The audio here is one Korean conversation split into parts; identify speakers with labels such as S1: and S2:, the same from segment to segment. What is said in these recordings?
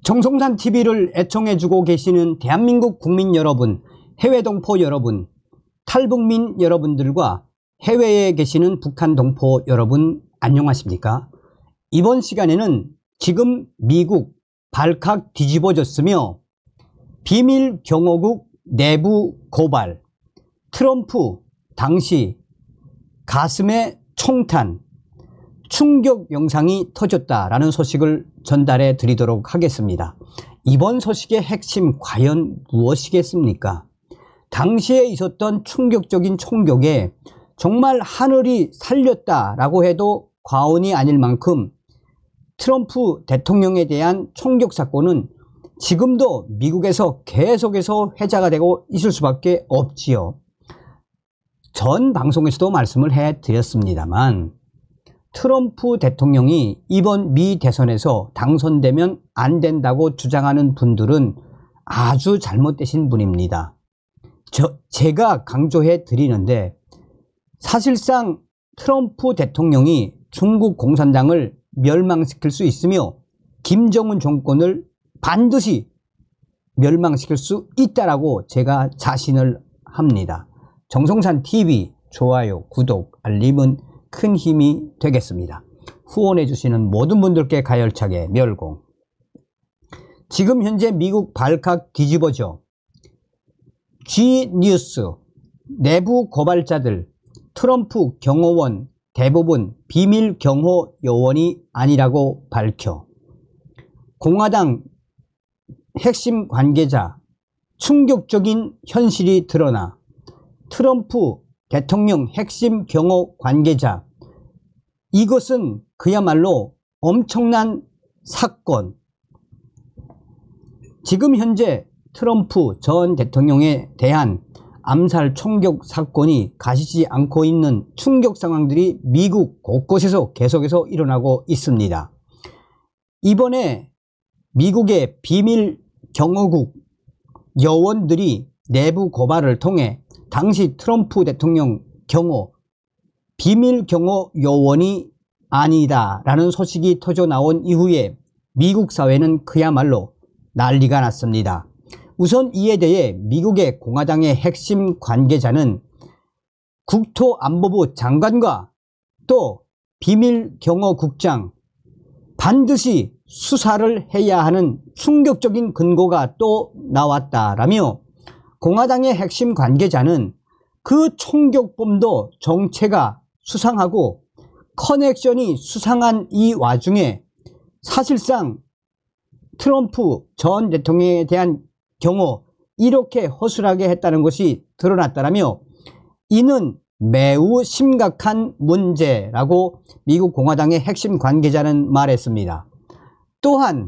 S1: 정성산 TV를 애청해주고 계시는 대한민국 국민 여러분, 해외 동포 여러분, 탈북민 여러분들과 해외에 계시는 북한 동포 여러분 안녕하십니까? 이번 시간에는 지금 미국 발칵 뒤집어졌으며 비밀 경호국 내부 고발, 트럼프 당시 가슴에 총탄, 충격 영상이 터졌다라는 소식을 전달해 드리도록 하겠습니다. 이번 소식의 핵심 과연 무엇이겠습니까? 당시에 있었던 충격적인 총격에 정말 하늘이 살렸다라고 해도 과언이 아닐 만큼 트럼프 대통령에 대한 총격 사건은 지금도 미국에서 계속해서 회자가 되고 있을 수밖에 없지요. 전 방송에서도 말씀을 해드렸습니다만 트럼프 대통령이 이번 미 대선에서 당선되면 안 된다고 주장하는 분들은 아주 잘못되신 분입니다. 제가 강조해 드리는데 사실상 트럼프 대통령이 중국 공산당을 멸망시킬 수 있으며 김정은 정권을 반드시 멸망시킬 수 있다라고 제가 자신을 합니다. 정성산 TV 좋아요, 구독, 알림은 큰 힘이 되겠습니다. 후원해 주시는 모든 분들께 가열차게 멸공. 지금 현재 미국 발칵 뒤집어져 G뉴스 내부 고발자들 트럼프 경호원 대부분 비밀 경호 요원이 아니라고 밝혀 공화당 핵심 관계자 충격적인 현실이 드러나 트럼프 대통령 핵심 경호 관계자, 이것은 그야말로 엄청난 사건. 지금 현재 트럼프 전 대통령에 대한 암살 총격 사건이 가시지 않고 있는 충격 상황들이 미국 곳곳에서 계속해서 일어나고 있습니다. 이번에 미국의 비밀 경호국 요원들이 내부 고발을 통해 당시 트럼프 대통령 경호 비밀 경호 요원이 아니다라는 소식이 터져 나온 이후에 미국 사회는 그야말로 난리가 났습니다. 우선 이에 대해 미국의 공화당의 핵심 관계자는 국토안보부 장관과 또 비밀 경호국장 반드시 수사를 해야 하는 충격적인 근거가 또 나왔다라며 공화당의 핵심 관계자는 그 총격범도 정체가 수상하고 커넥션이 수상한 이 와중에 사실상 트럼프 전 대통령에 대한 경우 이렇게 허술하게 했다는 것이 드러났다라며 이는 매우 심각한 문제라고 미국 공화당의 핵심 관계자는 말했습니다. 또한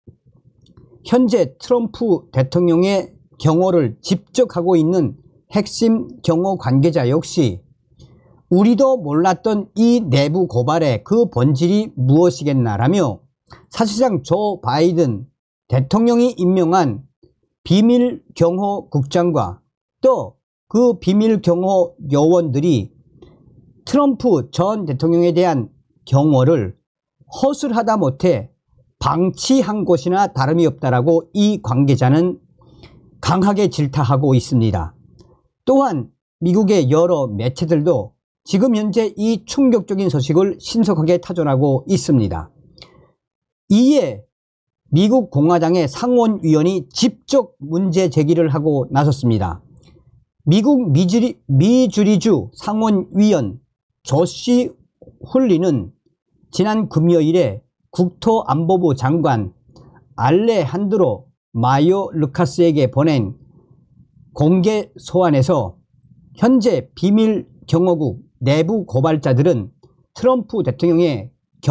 S1: 현재 트럼프 대통령의 경호를 직접 하고 있는 핵심 경호 관계자 역시 우리도 몰랐던 이 내부 고발의 그 본질이 무엇이겠나라며 사실상 조 바이든 대통령이 임명한 비밀 경호 국장과 또 그 비밀 경호 요원들이 트럼프 전 대통령에 대한 경호를 허술하다 못해 방치한 것이나 다름이 없다라고 이 관계자는 강하게 질타하고 있습니다. 또한 미국의 여러 매체들도 지금 현재 이 충격적인 소식을 신속하게 타전하고 있습니다. 이에 미국 공화당의 상원의원이 직접 문제 제기를 하고 나섰습니다. 미국 미주리주 상원의원 조시 훌리는 지난 금요일에 국토안보부 장관 알레한드로 마요르카스에게 보낸 공개 소환에서 현재 비밀 경호국 내부 고발자들은 트럼프 대통령의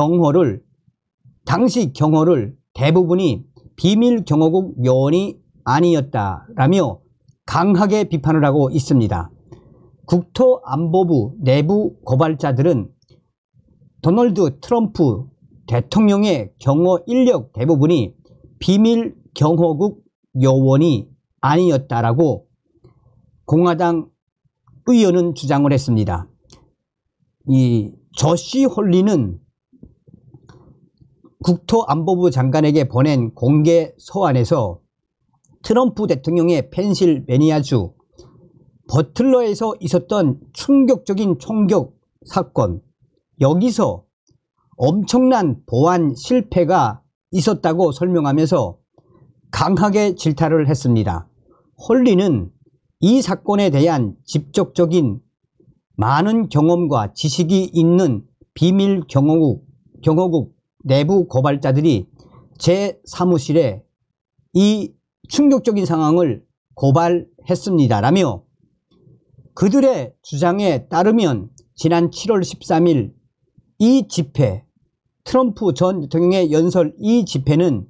S1: 당시 경호를 대부분이 비밀 경호국 요원이 아니었다라며 강하게 비판을 하고 있습니다. 국토안보부 내부 고발자들은 도널드 트럼프 대통령의 경호 인력 대부분이 비밀 경호국 요원이 아니었다라고 공화당 의원은 주장을 했습니다. 이 조시 홀리는 국토안보부 장관에게 보낸 공개 서한에서 트럼프 대통령의 펜실베니아주 버틀러에서 있었던 충격적인 총격 사건, 여기서 엄청난 보안 실패가 있었다고 설명하면서 강하게 질타를 했습니다. 홀리는 이 사건에 대한 직접적인 많은 경험과 지식이 있는 비밀 경호국 내부 고발자들이 제 사무실에 이 충격적인 상황을 고발했습니다. 라며 그들의 주장에 따르면 지난 7월 13일 이 집회, 트럼프 전 대통령의 연설 이 집회는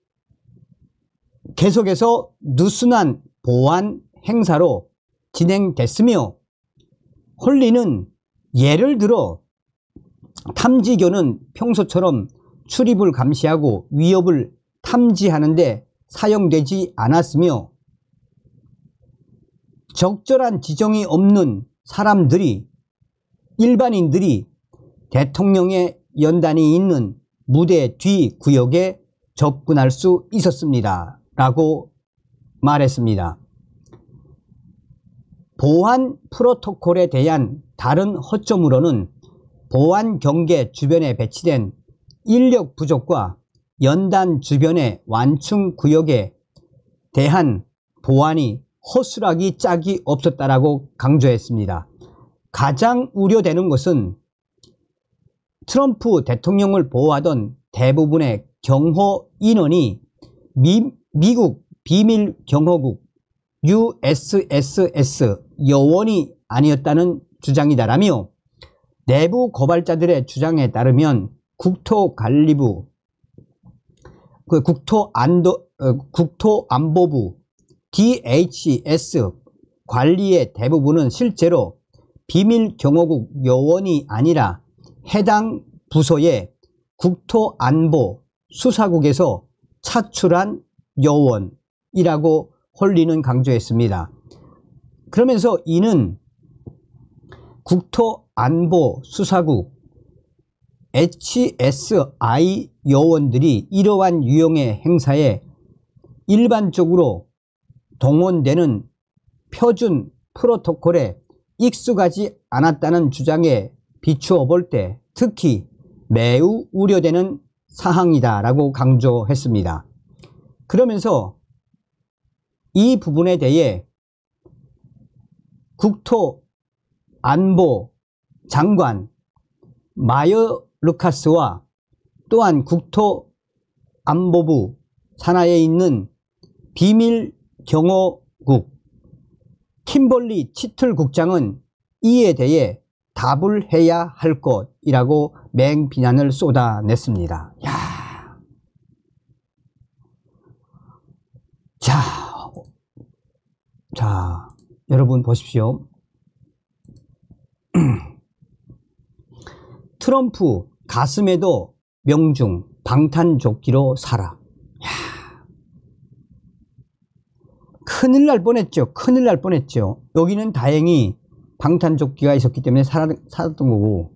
S1: 계속해서 느슨한 보안 행사로 진행됐으며 홀리는 예를 들어 탐지견은 평소처럼 출입을 감시하고 위협을 탐지하는 데 사용되지 않았으며 적절한 지정이 없는 사람들이 일반인들이 대통령의 연단이 있는 무대 뒤 구역에 접근할 수 있었습니다. 라고 말했습니다. 보안 프로토콜에 대한 다른 허점으로는 보안 경계 주변에 배치된 인력 부족과 연단 주변의 완충 구역에 대한 보안이 허술하기 짝이 없었다라고 강조했습니다. 가장 우려되는 것은 트럼프 대통령을 보호하던 대부분의 경호 인원이 미국 비밀 경호국 USSS 여원이 아니었다는 주장이다라며 내부 고발자들의 주장에 따르면 국토안보부 DHS 관리의 대부분은 실제로 비밀 경호국 요원이 아니라 해당 부서의 국토안보 수사국에서 차출한 요원이라고 홀리는 강조했습니다. 그러면서 이는 국토안보 수사국 HSI 요원들이 이러한 유형의 행사에 일반적으로 동원되는 표준 프로토콜에 익숙하지 않았다는 주장에 비추어 볼 때 특히 매우 우려되는 사항이다라고 강조했습니다. 그러면서 이 부분에 대해 국토안보 장관 마요르카스와 또한 국토안보부 산하에 있는 비밀경호국 킴벌리 치틀 국장은 이에 대해 답을 해야 할 것이라고 맹비난을 쏟아냈습니다. 자, 여러분 보십시오. 트럼프 가슴에도 명중 방탄조끼로 살아. 큰일 날 뻔했죠. 큰일 날 뻔했죠. 여기는 다행히 방탄조끼가 있었기 때문에 살았던 거고,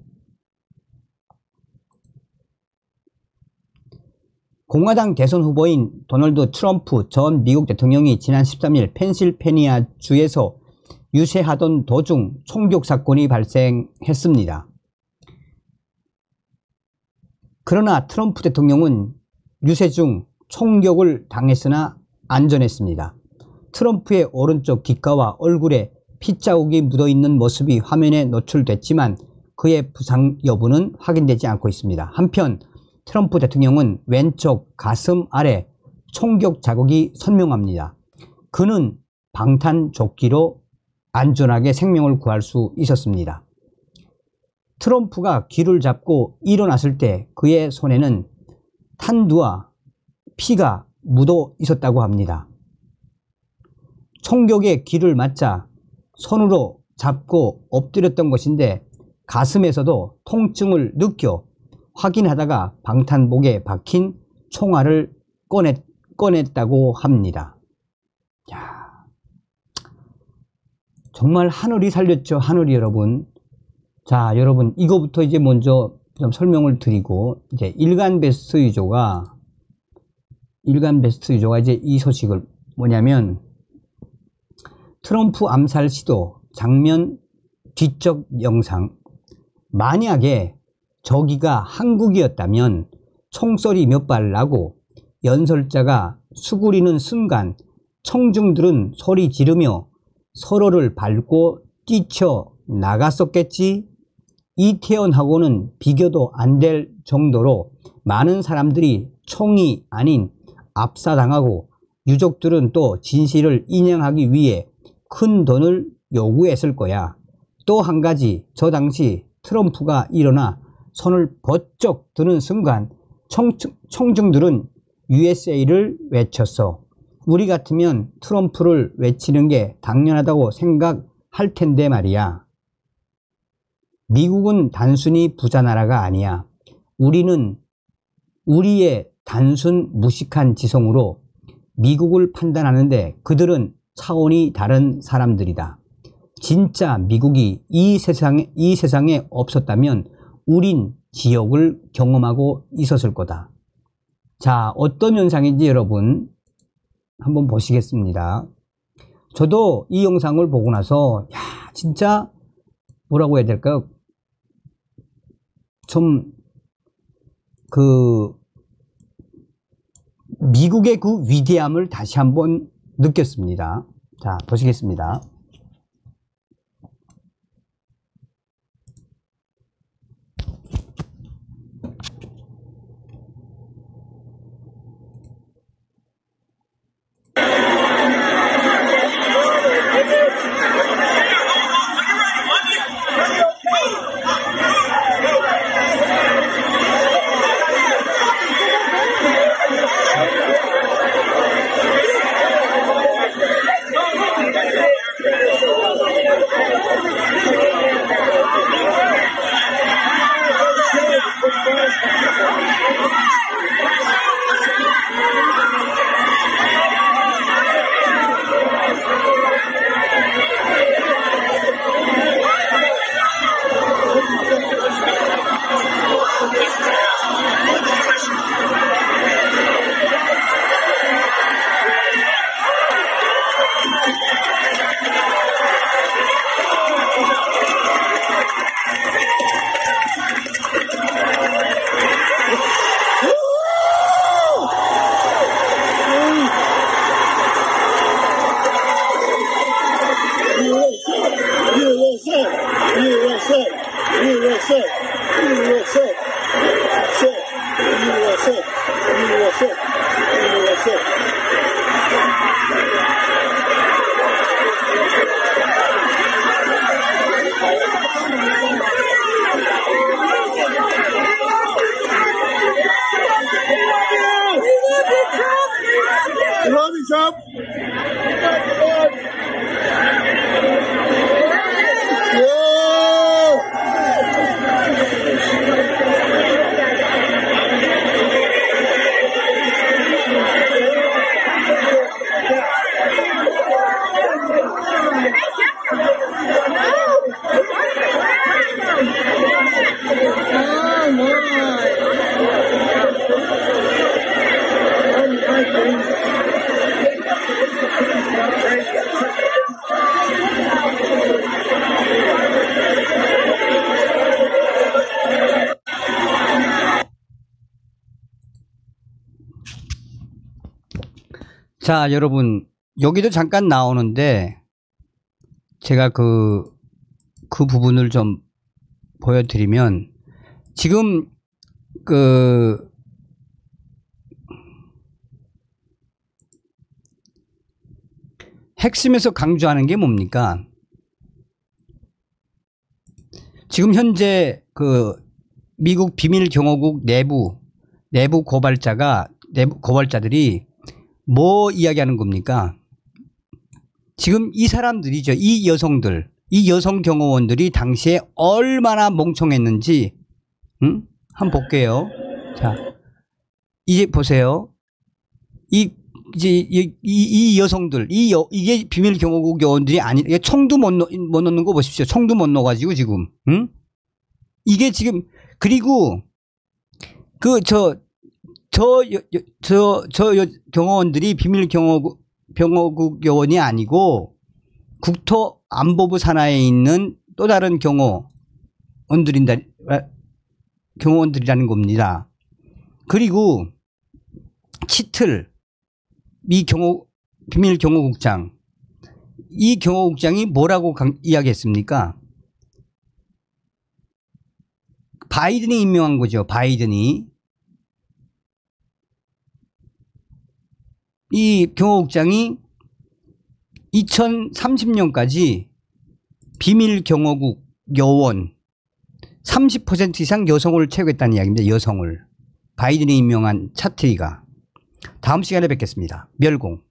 S1: 공화당 대선 후보인 도널드 트럼프 전 미국 대통령이 지난 13일 펜실베니아 주에서 유세하던 도중 총격 사건이 발생했습니다. 그러나 트럼프 대통령은 유세 중 총격을 당했으나 안전했습니다. 트럼프의 오른쪽 귓가와 얼굴에 핏자국이 묻어있는 모습이 화면에 노출됐지만 그의 부상 여부는 확인되지 않고 있습니다. 한편 트럼프 대통령은 왼쪽 가슴 아래 총격 자국이 선명합니다. 그는 방탄조끼로 안전하게 생명을 구할 수 있었습니다. 트럼프가 귀를 잡고 일어났을 때 그의 손에는 탄두와 피가 묻어 있었다고 합니다. 총격에 귀를 맞자 손으로 잡고 엎드렸던 것인데 가슴에서도 통증을 느껴 확인하다가 방탄복에 박힌 총알을 꺼냈다고 합니다. 정말 하늘이 살렸죠. 하늘이 여러분. 자, 여러분 이거부터 이제 먼저 좀 설명을 드리고, 이제 일간 베스트 유저가 이제 이 소식을 뭐냐면, 트럼프 암살 시도 장면 뒤쪽 영상, 만약에 저기가 한국이었다면 총소리 몇 발 나고 연설자가 수구리는 순간 청중들은 소리 지르며 서로를 밟고 뛰쳐 나갔었겠지. 이태원하고는 비교도 안 될 정도로 많은 사람들이 총이 아닌 압사당하고, 유족들은 또 진실을 인정하기 위해 큰 돈을 요구했을 거야. 또 한 가지, 저 당시 트럼프가 일어나 손을 번쩍 드는 순간 청중들은 USA를 외쳤어. 우리 같으면 트럼프를 외치는 게 당연하다고 생각할 텐데 말이야. 미국은 단순히 부자 나라가 아니야. 우리는 우리의 단순 무식한 지성으로 미국을 판단하는데 그들은 차원이 다른 사람들이다. 진짜 미국이 이 세상에 없었다면 우린 지옥을 경험하고 있었을 거다. 자, 어떤 현상인지 여러분 한번 보시겠습니다. 저도 이 영상을 보고 나서 진짜 뭐라고 해야 될까요? 좀 미국의 그 위대함을 다시 한번 느꼈습니다. 자, 보시겠습니다. 자, 여러분, 여기도 잠깐 나오는데 제가 그 부분을 좀 보여드리면, 지금 핵심에서 강조하는 게 뭡니까? 지금 현재 미국 비밀경호국 내부 고발자들이 뭐 이야기하는 겁니까? 지금 이 사람들이죠. 이 여성들, 이 여성 경호원들이 당시에 얼마나 멍청했는지, 한번 볼게요. 자, 이제 보세요. 이 여성들, 이게 비밀경호국 요원들이 총도 못 넣는 거 보십시오. 총도 못 넣어가지고 지금, 이게 지금 그리고 그 경호원들이 비밀 병호국 요원이 아니고 국토안보부 산하에 있는 또 다른 경호원들이라는 겁니다. 그리고 치틀 이 비밀 경호국장, 이 경호국장이 뭐라고 이야기했습니까? 바이든이 임명한 거죠. 바이든이. 이 경호국장이 2030년까지 비밀 경호국 요원 30% 이상 여성을 채우겠다는 이야기입니다. 여성을. 바이든이 임명한 차트리가. 다음 시간에 뵙겠습니다. 멸공.